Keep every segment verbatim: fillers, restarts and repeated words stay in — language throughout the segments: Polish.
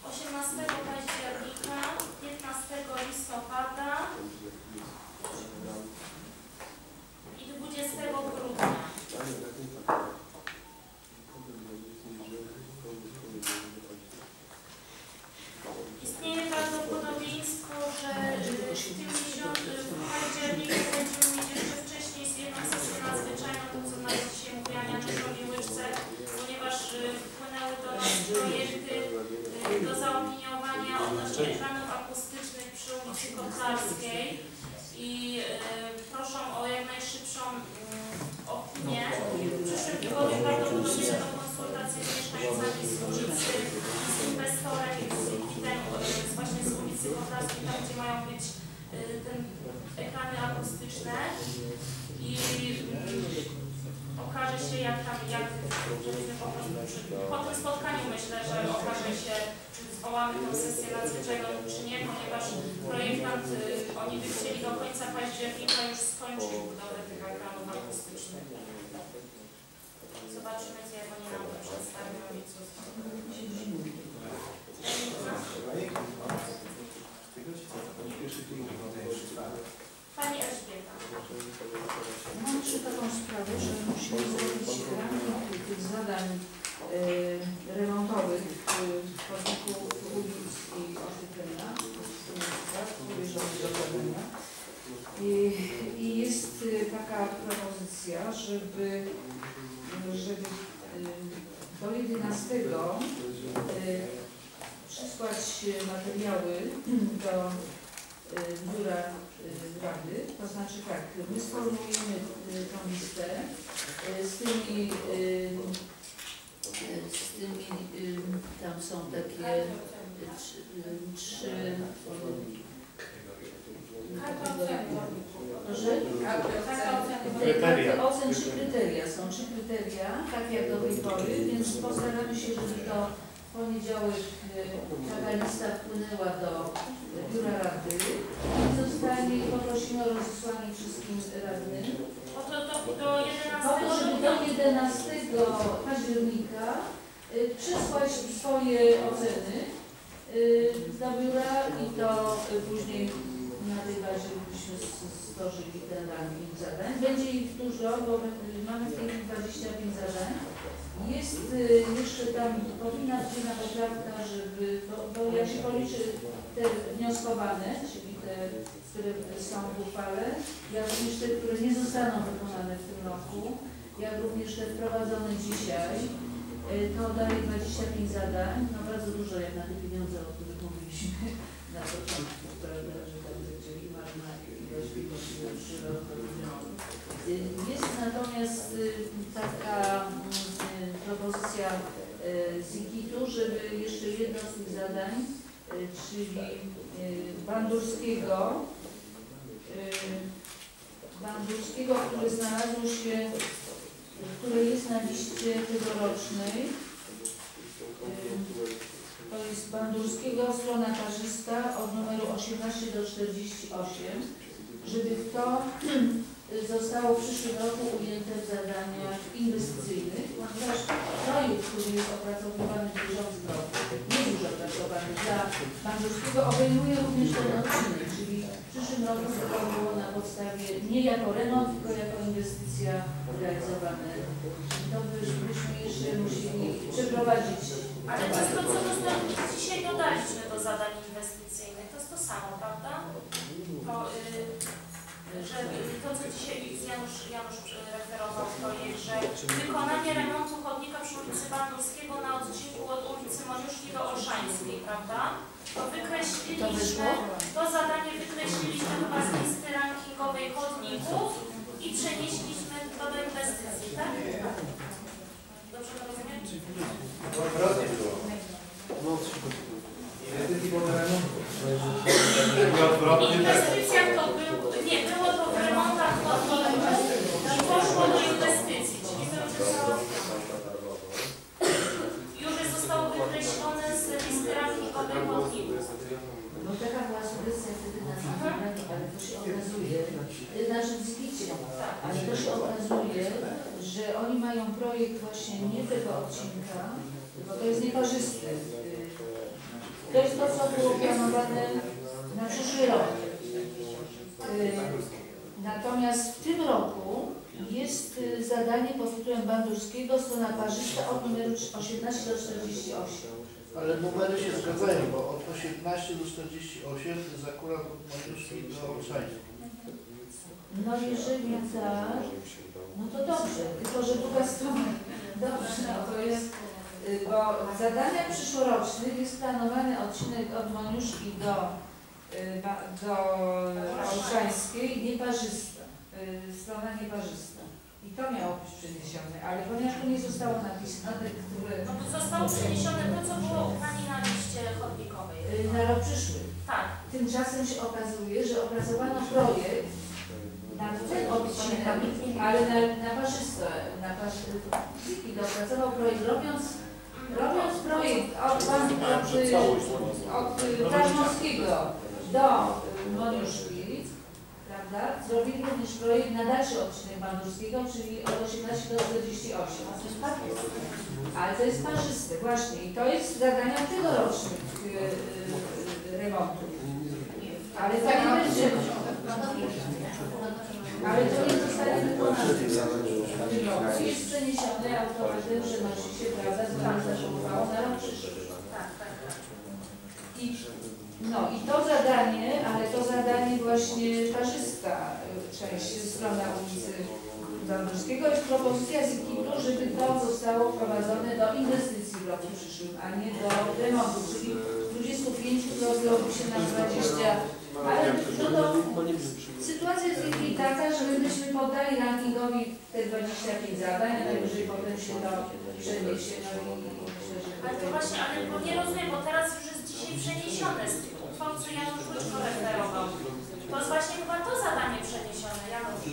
osiemnastego października, piętnastego listopada i dwudziestego grudnia. Istnieje prawdopodobieństwo, że w tym miesiącu, w październiku będziemy mieć jeszcze wcześniej jedną sesję nadzwyczajną, to co nas dzisiaj mówiła na Czeszowi Łyczce, ponieważ wpłynęły do nas projekty do zaopiniowania odnośnie ekranów akustycznych przy ulicy Kotlarskiej i proszą o jak najszybszą opinię. W przyszłym tygodniu prawdopodobnie będą konsultacje z mieszkańcami z ulicy, z inwestorem i z likwidem właśnie z ulicy Kotlarskiej, tam gdzie mają być te ekrany akustyczne i okaże się jak tam, jak żebyśmy po prostu przy, po tym spotkaniu myślę, że okaże się, czy zwołamy tę sesję nadzwyczajną, czy nie, ponieważ projektant, oni by chcieli do końca października już skończyć budowę tych ekranów akustycznych. Zobaczymy, jak oni nam to przedstawią i co z Pani Elżbieta. Mam jeszcze taką sprawę, że musimy zrobić ranking tych zadań y, remontowych w chodniku ulic i oświetlenia, I, I jest taka propozycja, żeby, żeby do jedenastego przysłać materiały do biura Rady, to znaczy tak, my sformułujemy tą listę z tymi, z tymi, tam są takie trzy, kryteria. Ocen trzy kryteria są, trzy kryteria, tak jak do tej pory, więc postaramy się, żeby to w poniedziałek taka lista wpłynęła do biura Rady i zostanie, poprosimy o rozesłanie wszystkim radnym. O to, to, do Po to, żeby do jedenastego października y, przysłać swoje oceny y, do biura i to y, później na tej bazie byśmy stworzyli ten ranking zadań. Będzie ich dużo, bo mamy w tej chwili dwadzieścia pięć zadań. Jest y, jeszcze tam, powinna być jedna poprawka, żeby, bo, bo jak się policzy te wnioskowane, czyli te, które są w uchwale, jak również te, które nie zostaną wykonane w tym roku, jak również te wprowadzone dzisiaj, y, to daje dwadzieścia pięć zadań, no bardzo dużo jak na te pieniądze, o których mówiliśmy na początku, prawda, że tam będzie i marna ilość wymożliwych Jest natomiast y, taka y, propozycja y, z ikitu, żeby jeszcze jedno z tych zadań, y, czyli y, Bandurskiego, y, Bandurskiego, które znalazło się, y, które jest na liście tegorocznej. Y, to jest Bandurskiego, strona parzysta od numeru osiemnaście do czterdziestu ośmiu, żeby to zostało w przyszłym roku ujęte w zadaniach inwestycyjnych, ponieważ projekt, który jest opracowywany w bieżącym roku, jest już opracowany dla Bandurskiego, obejmuje również ten odcinek, czyli w przyszłym roku to było na podstawie nie jako remont, tylko jako inwestycja realizowane. To byśmy jeszcze musieli przeprowadzić. Ale to, to co dzisiaj dodaliśmy do zadań inwestycyjnych, to jest to samo, prawda? To, y że to, co dzisiaj Janusz, Janusz referował w projekt, że wykonanie remontu chodnika przy ulicy Bandurskiego na odcinku od ulicy Moniuszki do Olszańskiej, prawda? To wykreśliliśmy, to zadanie wykreśliliśmy chyba z listy rankingowej chodników i przenieśliśmy to do inwestycji, tak? Dobrze to rozumiem? Odwrotnie było. W inwestycjach to był, nie, było to w remontach chodników i poszło do inwestycji, czyli już zostało wykreślone z listy rankingowej chodników. No taka była sugestia wtedy na samym, ale to się okazuje, znaczy w zbicie, ale to się okazuje, że oni mają projekt właśnie nie tego odcinka, bo to jest niekorzystne. jest to, co było planowane na przyszły rok. Natomiast w tym roku jest zadanie pod tytułem Bandurskiego, strona parzysta od numeru osiemnaście do czterdziestu ośmiu. Ale numery się zgadzają, bo od osiemnaście do czterdziestu ośmiu to jest akurat od Mariuszki do Olszańskiej. No jeżeli tak, no to dobrze, tylko że druga strona. Dobrze, no to jest, bo w zadaniach przyszłorocznych jest planowany odcinek od Moniuszki do, do Olszańskiej nieparzysta, strona nieparzysta. I to miało być przeniesione, ale ponieważ to nie zostało napisane, które... No to zostało przeniesione to, co było u Pani na liście chodnikowej. Na rok przyszły. Tak. Tymczasem się okazuje, że opracowano projekt na ten odcinek, ale na, na parzyste, na parzyste, opracował projekt, robiąc, robiąc projekt od, od, od, od Prażmowskiego do Moniuszki, prawda, zrobili również projekt na dalszy odcinek Bandurskiego, czyli od osiemnastu do czterdziestu ośmiu. Ale to jest parzyste, właśnie, i to jest zadania tegorocznych yy, remontów. Ale to nie będzie. Ale to nie zostanie wykonane. To jest przeniesione automatem, przenosi się, prawda, co Pan zachowywało na rok przyszły. Tak, tak. I, no i to zadanie, ale to zadanie właśnie parzysta część, strona ulicy Bandurskiego, jest propozycja z ekipu, żeby to zostało wprowadzone do inwestycji w roku przyszłym, a nie do remontu, czyli dwudziestu pięciu rozrobił się na dwadzieścia. Ale no to sytuacja jest w taka, że my byśmy poddali rankingowi te dwadzieścia pięć zadań, a najwyżej potem się to przeniesie. No i myślę, że Ale to właśnie, ale bo nie rozumiem, bo teraz już jest dzisiaj przeniesione z tych uchwał, co Janusz Łyczko referował. To jest właśnie chyba to zadanie przeniesione, Janusz.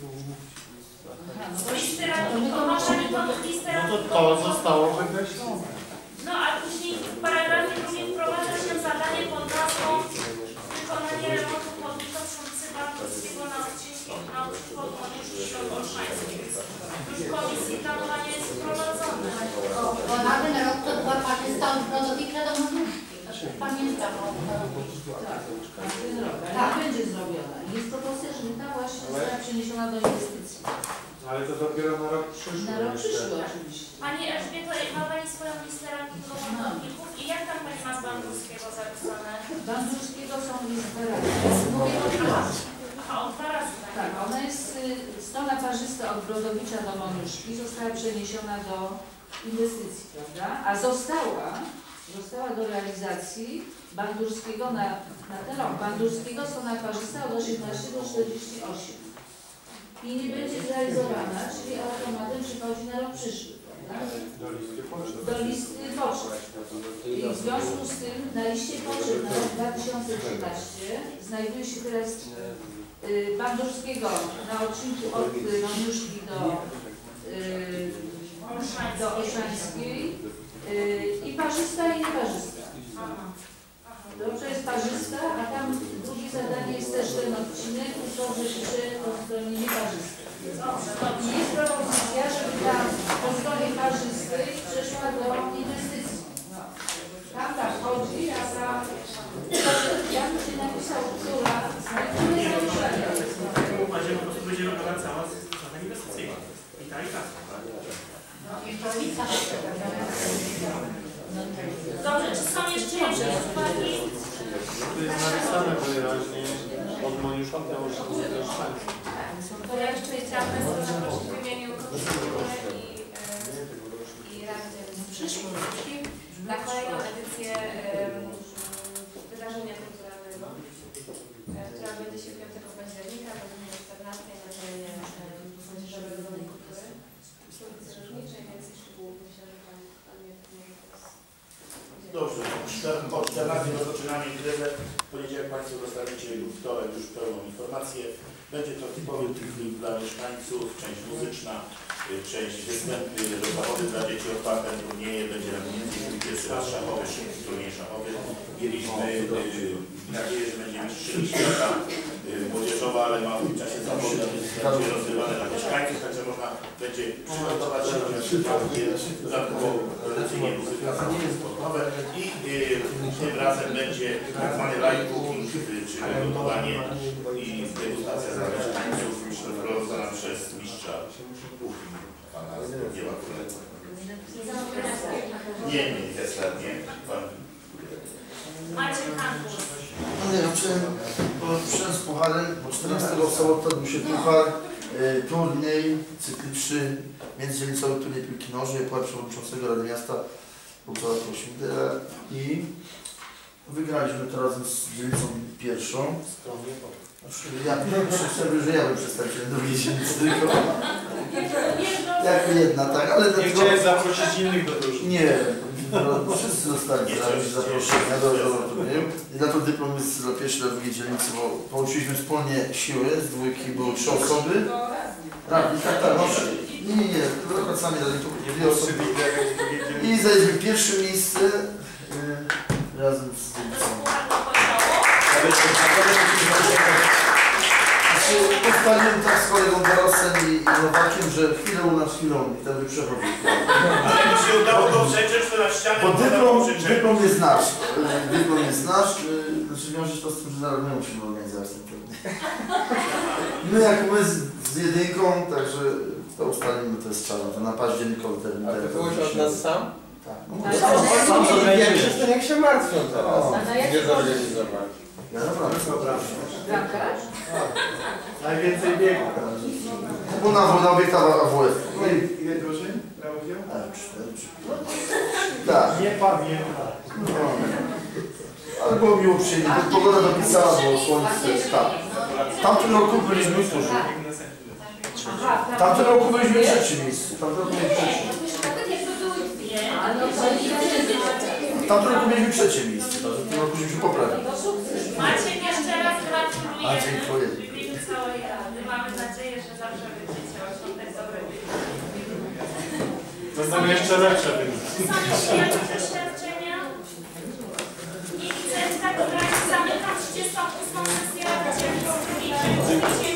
Z listy rankingowej, ma Pani tą listę No to rankingową. to zostało wykreślone. No a później w paragrafie drugim wprowadza się zadanie pod nazwą wykonanie remontu chodnika przy ulicy Bandurskiego na odcinku na odcinku od Moniuszki do Olszańskiej. Już w komisji planowanie jest wprowadzone. Bo na ten rok to była parzysta od Brodowika do Moniuszki. Pamiętam. tak, na ten rok, ale tak będzie zrobiona. Jest propozycja, żeby ta właśnie została przeniesiona do inwestycji. Ale to dopiero na rok przyszły. Na rok jeszcze. przyszły oczywiście. Pani Elżbieto, ma Pani swoją listę rankingową chodników i jak tam Pani ma z Bandurskiego zapisane? Bandurskiego są jest dwa razy. Mówię o dwa razy. Aha, o dwa razy. Tak, ona jest, y, strona parzysta od Brodowicza do Moniuszki została przeniesiona do inwestycji, prawda? A została, została do realizacji Bandurskiego na, na ten rok. Bandurskiego strona parzysta od osiemnastu do czterdziestu ośmiu. I nie będzie zrealizowana, czyli automatem przychodzi na rok przyszły, prawda? Do listy potrzeb. Do listy potrzeb. I w związku z tym na liście potrzeb na rok dwa tysiące trzynaście znajduje się teraz y, Bandurskiego na odcinku od y, Moniuszki do, y, do Olszańskiej y, i parzysta i nieparzysta. Dobrze, jest parzysta, a tam drugie zadanie jest też ten odcinek, to że po stronie nieparzystej. I jest propozycja, żeby tam po stronie parzystej przeszła do inwestycji. No. Tam tak chodzi, a ta... Ja bym się napisał, która... Nie zauważania. Będzie po prostu będzie robiona cała strona inwestycyjna. I ta i ta. No i to lica. Dobrze, czy są jeszcze jakieś uwagi? To jest napisane wyraźnie od Moniuszki do Olszańskiej. To ja jeszcze chciałam Państwa zaprosić w imieniu Komisji i, i Rady Dziennej na kolejną edycję um, wydarzenia kulturalnego, która będzie się piątego października o godzinie czternastej na terenie Młodzieżowego Domu Kultury w ulicy Różniczej, więc szczegółów myślę, że Pan, pan mnie może teraz... Dobrze, od czternastej rozpoczynamy imprezę. W poniedziałek Państwo dostaniecie lub wtorek już pełną informację. Będzie to typowy piknik dla mieszkańców, część muzyczna, część występy, zawody dla dzieci otwarte, turnieje, będzie między innymi pierwszy raz szachowy, szybki turniej szachowy. Mieliśmy yy, nadzieję, że będziemy mistrzymi świata y, młodzieżowa, ale ma w tym czasie zawody, będzie rozgrywane dla mieszkańców, także można będzie przygotować się na przypadki dodatkowo tradycyjnie muzyka sportowe i y, tym razem będzie tak zwany live cooking, y, czyli gotowanie i degustacja dla mieszkańców przeprowadzona przez mistrza kuchni, pana Zbigniewa Królewca. Nie, nie, niestety nie. Macie kampus. No nie wiem, czy przyszedłem z pucharem, bo czternastego w sobotę odbył się puchar, y, turniej cykliczny, międzydzielnicowy turniej piłki nożnej, puchar przewodniczącego Rady Miasta Włocławka Świętera i wygraliśmy to razem z dzielnicą pierwszą. Ja myślę, że ja bym przedstawicielem drugiej dzielnicy tylko. Jak jedna, tak, ale Nie chciałem zaprosić innych do drużyny. nie, no, wszyscy dostali zaproszenia do, do turnieju i na to dyplom jest dla pierwszej, dla drugiej dzielnicy, bo połączyliśmy wspólnie siły, z dwójki były trzy osoby. Tak, tak, tak, no, nie, nie, nie, tylko sami dali tu dwie osoby. I zajęliśmy pierwsze miejsce yy, razem z dzielnicą. Znaczy, ustaliłem tak z kolegą Darosem i, i Nowakiem, że chwilę u nas, chwilę u nich, ten przechodzi. Ale mi się udało to przecież, to na ścianę... Bo dyplom, dyplom jest nasz, y, dyplom jest nasz, y, znaczy wiąże się to z tym, że zaraz my musimy organizować ten turniej. My jak my z, z jedynką, także to ustalimy, to jest czarno, to na październikowy termin. A ty byłeś od nas sam? Tak. No, Ale sam, to sam jest- zorganizujesz. to niech się martwią teraz. O, A na jakie Nie zorganizowali. Ja naprawdę. bramkarz? Najwięcej biegu. Bo na, na obiektach A W F. No i Ile drużyn brał udział? A, cztery, trzy. Tak. Nie pamiętam. No. Ale było miło przyjemnie, bo pogoda dopisała, było słońce. Tak. W tamtym roku byliśmy w Turzu. Aha, W tamtym roku byliśmy trzeci miejscu. W tamtym roku byliśmy trzeci. A no to W tamtym roku mieliśmy trzecie miejsce, także w tym roku żeśmy poprawili. Macie jeszcze raz A, gratulujemy dziękuję. w imieniu całej Rady. Mamy nadzieję, że zawsze będziecie osiągać dobre wyniki. Będą jeszcze lepsze wyniki. Same przyjemne doświadczenia. I chcę w takim razie zamykam trzydziestą ósmą sesję Rady Dzielnicy.